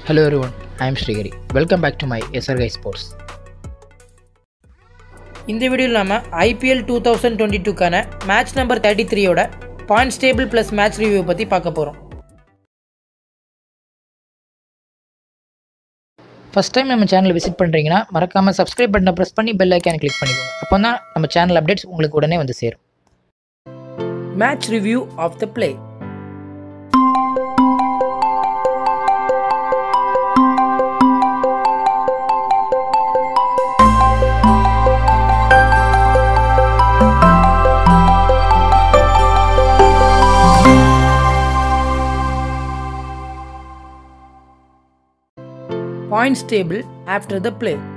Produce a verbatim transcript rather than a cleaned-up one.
Hello everyone, I am Srigari. Welcome back to my S R K Sports. இந்த வீடியோவில் நாம I P L twenty twenty-two கான match number thirty-three ஓட points table plus match review பற்றி பார்க்க போகிறோம். First time நம்ம சேனலை விசிட் பண்ணுறீங்கன்னா மறக்காமல் சப்ஸ்கிரைப் பட்டனை ப்ரெஸ் பண்ணி பெல் ஐக்கானை கிளிக் பண்ணிக்கோங்க. அப்போ தான் நம்ம சேனல் அப்டேட்ஸ் உங்களுக்கு உடனே வந்து சேரும். Match review of the play. Points table after the play.